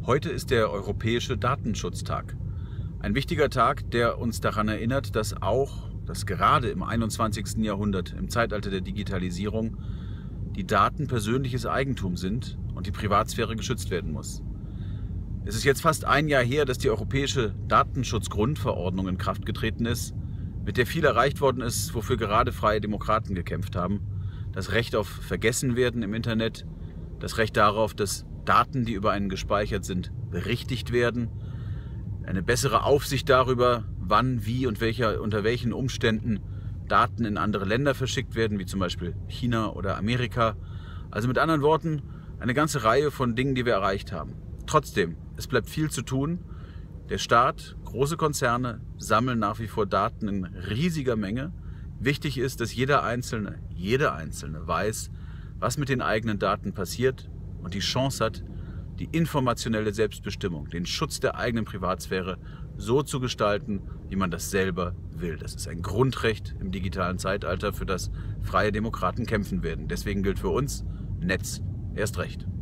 Heute ist der Europäische Datenschutztag. Ein wichtiger Tag, der uns daran erinnert, dass gerade im 21. Jahrhundert, im Zeitalter der Digitalisierung, die Daten persönliches Eigentum sind und die Privatsphäre geschützt werden muss. Es ist jetzt fast ein Jahr her, dass die Europäische Datenschutzgrundverordnung in Kraft getreten ist, mit der viel erreicht worden ist, wofür gerade Freie Demokraten gekämpft haben. Das Recht auf Vergessenwerden im Internet, das Recht darauf, dass Daten, die über einen gespeichert sind, berichtigt werden, eine bessere Aufsicht darüber, wann, wie und unter welchen Umständen Daten in andere Länder verschickt werden, wie zum Beispiel China oder Amerika. Also mit anderen Worten, eine ganze Reihe von Dingen, die wir erreicht haben. Trotzdem, es bleibt viel zu tun. Der Staat, große Konzerne sammeln nach wie vor Daten in riesiger Menge. Wichtig ist, dass jede Einzelne weiß, was mit den eigenen Daten passiert und die Chance hat, die informationelle Selbstbestimmung, den Schutz der eigenen Privatsphäre so zu gestalten, wie man das selber will. Das ist ein Grundrecht im digitalen Zeitalter, für das Freie Demokraten kämpfen werden. Deswegen gilt für uns, Netz erst recht.